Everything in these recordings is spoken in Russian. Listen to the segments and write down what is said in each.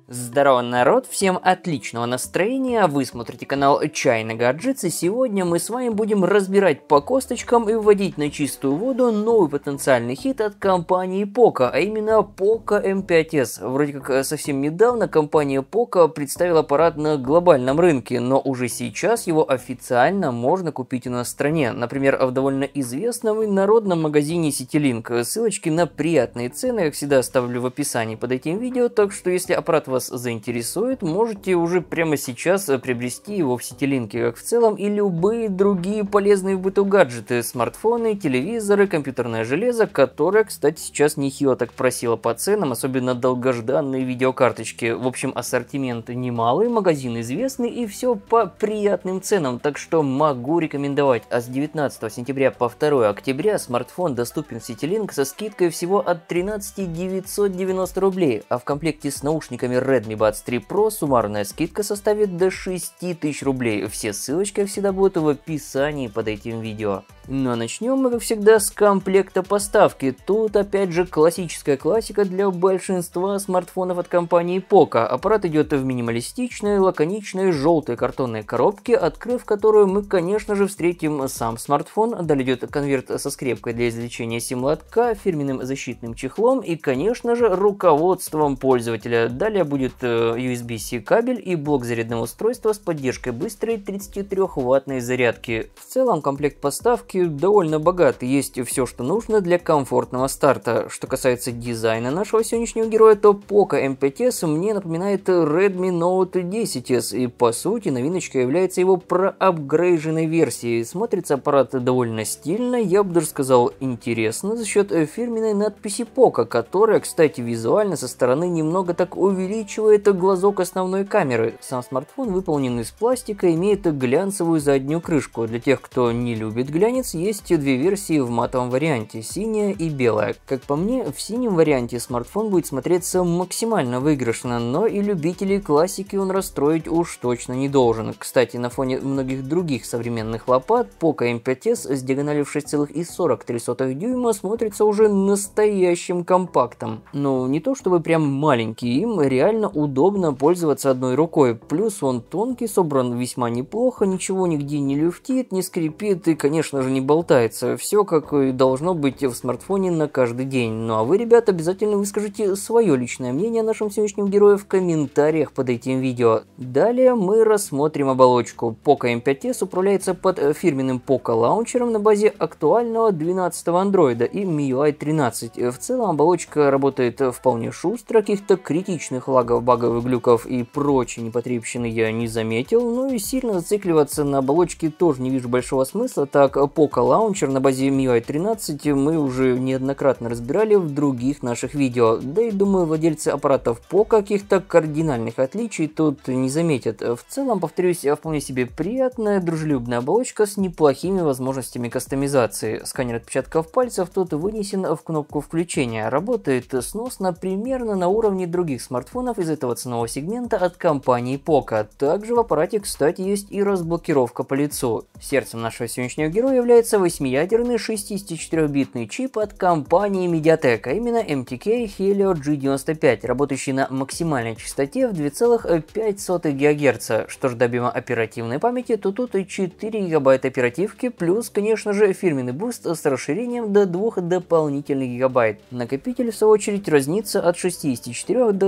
Здорово, народ, всем отличного настроения, вы смотрите канал Чайна Гаджетс, и сегодня мы с вами будем разбирать по косточкам и вводить на чистую воду новый потенциальный хит от компании Poco, а именно Poco M5s. Вроде как совсем недавно компания Poco представила аппарат на глобальном рынке, но уже сейчас его официально можно купить у нас в стране, например, в довольно известном и народном магазине CityLink. Ссылочки на приятные цены, как всегда, оставлю в описании под этим видео, так что если аппарат вас заинтересует, можете уже прямо сейчас приобрести его в CityLink, как в целом и любые другие полезные в быту гаджеты, смартфоны, телевизоры, компьютерное железо, которое, кстати, сейчас нехило так просило по ценам, особенно долгожданные видеокарточки. В общем, ассортимент немалый, магазин известный и все по приятным ценам, так что могу рекомендовать. А с 19 сентября по 2 октября смартфон доступен в CityLink со скидкой всего от 13 990 рублей, а в комплекте с наушниками Redmi Buds 3 Pro суммарная скидка составит до 6000 рублей. Все ссылочки, как всегда, будут в описании под этим видео. Ну а начнем мы, как всегда, с комплекта поставки. Тут опять же классическая классика для большинства смартфонов от компании Poco. Аппарат идет в минималистичной, лаконичной, желтой картонной коробке, открыв которую мы, конечно же, встретим сам смартфон. Далее идет конверт со скрепкой для извлечения сим-лотка, фирменным защитным чехлом и, конечно же, руководством пользователя. Далее будет USB-C кабель и блок зарядного устройства с поддержкой быстрой 33-ваттной зарядки. В целом комплект поставки довольно богатый, есть все, что нужно для комфортного старта. Что касается дизайна нашего сегодняшнего героя, то Poco M5s мне напоминает Redmi Note 10s, и по сути новиночка является его проапгрейженной версией. Смотрится аппарат довольно стильно, я бы даже сказал интересно, за счет фирменной надписи Poco, которая, кстати, визуально со стороны немного так увеличивает глазок основной камеры. Сам смартфон выполнен из пластика, имеет глянцевую заднюю крышку. Для тех, кто не любит глянец, есть две версии в матовом варианте, синяя и белая. Как по мне, в синем варианте смартфон будет смотреться максимально выигрышно, но и любителей классики он расстроить уж точно не должен. Кстати, на фоне многих других современных лопат, Poco M5s с диагональю в 6,43 дюйма смотрится уже настоящим компактом. Но не то чтобы прям маленький, им реально удобно пользоваться одной рукой. Плюс он тонкий, собран весьма неплохо, ничего нигде не люфтит, не скрипит и, конечно же, не болтается. Все как и должно быть в смартфоне на каждый день. Ну а вы, ребята, обязательно выскажите свое личное мнение о нашем сегодняшнем герое в комментариях под этим видео. Далее мы рассмотрим оболочку. Poco M5s управляется под фирменным Poco лаунчером на базе актуального 12-го андроида и MIUI 13. В целом оболочка работает вполне шустро, каких-то критичных лагов, багов, глюков и прочей непотребщины я не заметил, но и сильно зацикливаться на оболочке тоже не вижу большого смысла, так Poco Launcher на базе MIUI 13 мы уже неоднократно разбирали в других наших видео, да и думаю, владельцы аппаратов Poco каких-то кардинальных отличий тут не заметят. В целом, повторюсь, вполне себе приятная, дружелюбная оболочка с неплохими возможностями кастомизации. Сканер отпечатков пальцев тут вынесен в кнопку включения, работает сносно примерно на уровне других смартфонов из этого ценового сегмента от компании Poco. Также в аппарате, кстати, есть и разблокировка по лицу. Сердцем нашего сегодняшнего героя является 8-ядерный 64-битный чип от компании Mediatek, а именно MTK Helio G95, работающий на максимальной частоте в 2,5 ГГц. Что же до объема оперативной памяти, то тут и 4 ГБ оперативки, плюс, конечно же, фирменный буст с расширением до 2 дополнительных ГБ. Накопитель, в свою очередь, разнится от 64 до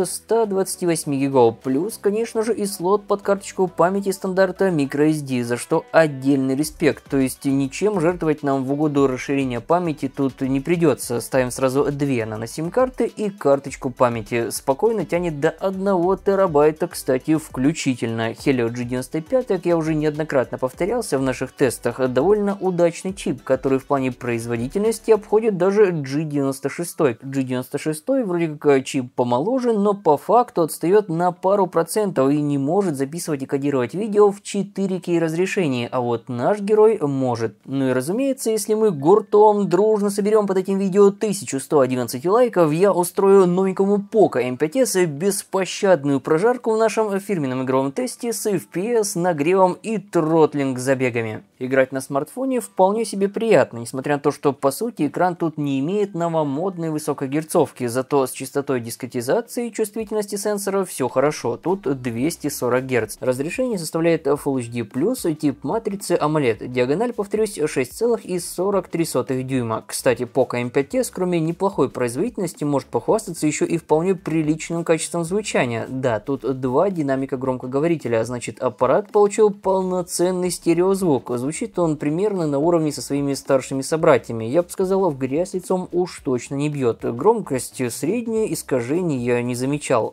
128 ГБ, плюс, конечно же, и слот под карточку памяти стандарта microSD, за что отдельный респект, то есть ничем жертвовать нам в угоду расширения памяти тут не придется, ставим сразу две нано-сим-карты и карточку памяти, спокойно тянет до 1 терабайта, кстати, включительно. Helio G95, как я уже неоднократно повторялся в наших тестах, довольно удачный чип, который в плане производительности обходит даже G96. G96 вроде как чип помоложе, но по факту отстает на пару процентов и не может записывать и кодировать видео в 4К разрешении, а вот наш герой может. Ну и разумеется, если мы гуртом дружно соберем под этим видео 1111 лайков, я устрою новенькому Poco M5s беспощадную прожарку в нашем фирменном игровом тесте с FPS, нагревом и тротлинг забегами. Играть на смартфоне вполне себе приятно, несмотря на то, что по сути экран тут не имеет новомодной высокой герцовки, зато с частотой дискретизации чувствительность части сенсора все хорошо, тут 240 Гц. Разрешение составляет Full HD+, тип матрицы AMOLED, диагональ, повторюсь, 6,43 дюйма. Кстати, Poco M5s, кроме неплохой производительности, может похвастаться еще и вполне приличным качеством звучания. Да, тут два динамика громкоговорителя, а значит аппарат получил полноценный стереозвук. Звучит он примерно на уровне со своими старшими собратьями. Я бы сказал, в грязь лицом уж точно не бьет. Громкость средняя, искажений я не замечал.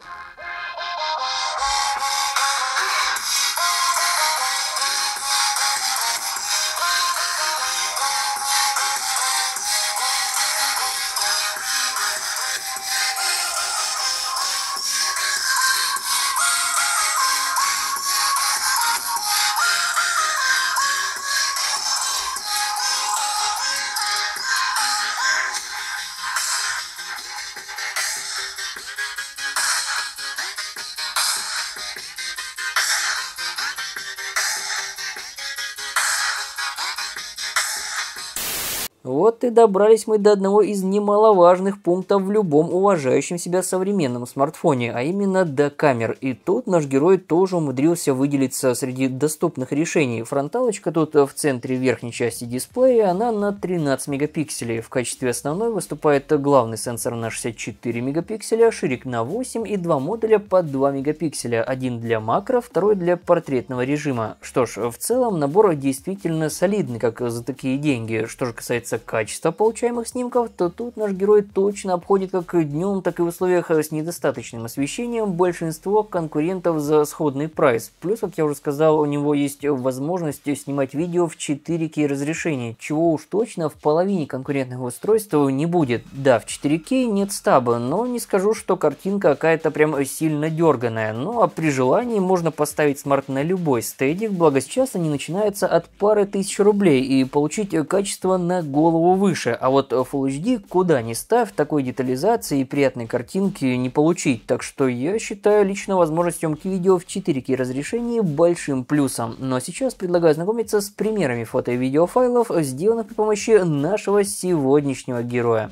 Вот и добрались мы до одного из немаловажных пунктов в любом уважающем себя современном смартфоне, а именно до камер. И тут наш герой тоже умудрился выделиться среди доступных решений. Фронталочка тут в центре верхней части дисплея, она на 13 мегапикселей. В качестве основной выступает главный сенсор на 64 мегапикселя, ширик на 8 и два модуля по 2 мегапикселя. Один для макро, второй для портретного режима. Что ж, в целом набор действительно солидный, как за такие деньги. Что же касается качества получаемых снимков, то тут наш герой точно обходит как днем, так и в условиях с недостаточным освещением большинство конкурентов за сходный прайс. Плюс, как я уже сказал, у него есть возможность снимать видео в 4К разрешении, чего уж точно в половине конкурентных устройств не будет. Да, в 4К нет стаба, но не скажу, что картинка какая-то прям сильно дерганая. Ну а при желании можно поставить смарт на любой стейдик, благо сейчас они начинаются от пары тысяч рублей, и получить качество на голову выше. А вот Full HD куда ни ставь, такой детализации и приятной картинки не получить. Так что я считаю лично возможность съемки видео в 4К разрешении большим плюсом. Но сейчас предлагаю ознакомиться с примерами фото и видеофайлов, сделанных при помощи нашего сегодняшнего героя.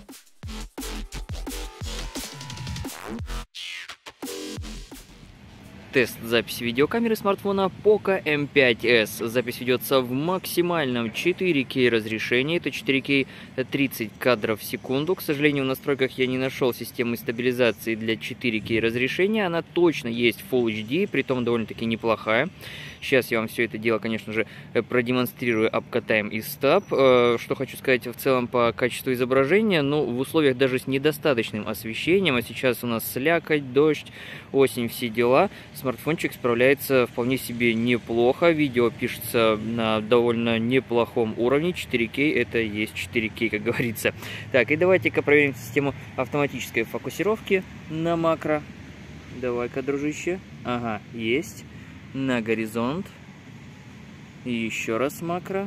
Тест записи видеокамеры смартфона Poco M5s. Запись ведется в максимальном 4К разрешении, это 4К 30 кадров в секунду. К сожалению, в настройках я не нашел системы стабилизации для 4К разрешения. Она точно есть Full HD, притом довольно-таки неплохая. Сейчас я вам все это дело, конечно же, продемонстрирую, обкатаем и стаб. Что хочу сказать в целом по качеству изображения, ну, в условиях даже с недостаточным освещением, а сейчас у нас слякоть, дождь, осень, все дела, смартфончик справляется вполне себе неплохо. Видео пишется на довольно неплохом уровне. 4К это есть 4К, как говорится. Так, и давайте-ка проверим систему автоматической фокусировки на макро. Давай-ка, дружище. Ага, есть. На горизонт. И еще раз макро.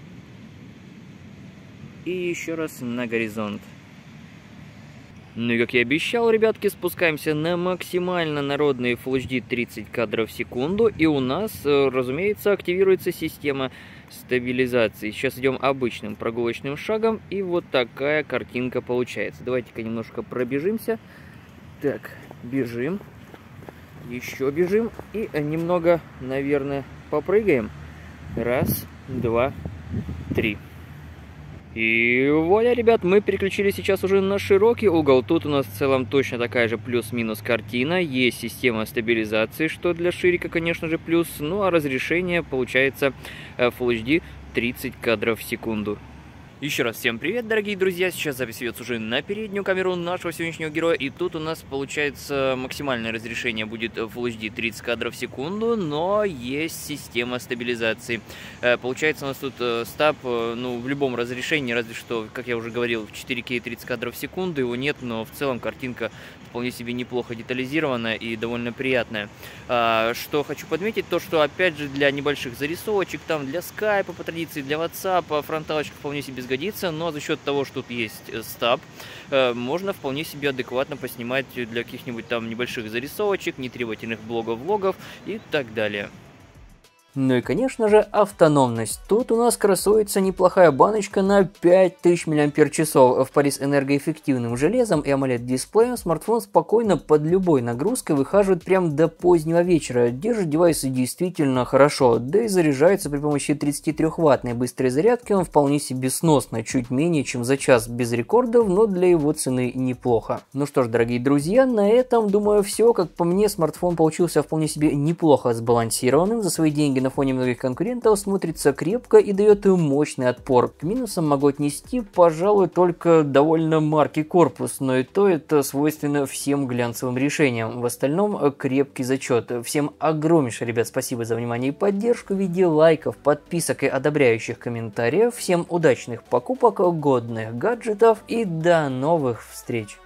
И еще раз на горизонт. Ну и как я обещал, ребятки, спускаемся на максимально народные Full HD 30 кадров в секунду. И у нас, разумеется, активируется система стабилизации. Сейчас идем обычным прогулочным шагом. И вот такая картинка получается. Давайте-ка немножко пробежимся. Так, бежим. Еще бежим и немного, наверное, попрыгаем. Раз, два, три. И вуаля, ребят, мы переключились сейчас уже на широкий угол. Тут у нас в целом точно такая же плюс-минус картина. Есть система стабилизации, что для ширика, конечно же, плюс. Ну а разрешение получается Full HD 30 кадров в секунду. Еще раз всем привет, дорогие друзья, сейчас запись ведется уже на переднюю камеру нашего сегодняшнего героя, и тут у нас получается максимальное разрешение будет Full HD 30 кадров в секунду, но есть система стабилизации. Получается у нас тут стаб, ну, в любом разрешении, разве что, как я уже говорил, в 4К 30 кадров в секунду его нет, но в целом картинка вполне себе неплохо детализированная и довольно приятная. Что хочу подметить, то что опять же для небольших зарисовочек, там для скайпа по традиции, для WhatsApp, фронталочка вполне себе сгодится, но за счет того, что тут есть стаб, можно вполне себе адекватно поснимать для каких-нибудь там небольших зарисовочек, нетребовательных блогов, влогов и так далее. Ну и конечно же автономность. Тут у нас красуется неплохая баночка на 5000 мАч. В паре с энергоэффективным железом и AMOLED-дисплеем смартфон спокойно под любой нагрузкой выхаживает прям до позднего вечера. Держит девайс действительно хорошо, да и заряжается при помощи 33-ваттной быстрой зарядки он вполне себе сносно, чуть менее чем за час без рекордов, но для его цены неплохо. Ну что ж, дорогие друзья, на этом, думаю, все. Как по мне, смартфон получился вполне себе неплохо сбалансированным. За свои деньги на фоне многих конкурентов смотрится крепко и дает мощный отпор. К минусам могу отнести, пожалуй, только довольно маркий корпус, но и то это свойственно всем глянцевым решениям. В остальном крепкий зачет. Всем огромнейшее, ребят, спасибо за внимание и поддержку в виде лайков, подписок и одобряющих комментариев. Всем удачных покупок, годных гаджетов и до новых встреч!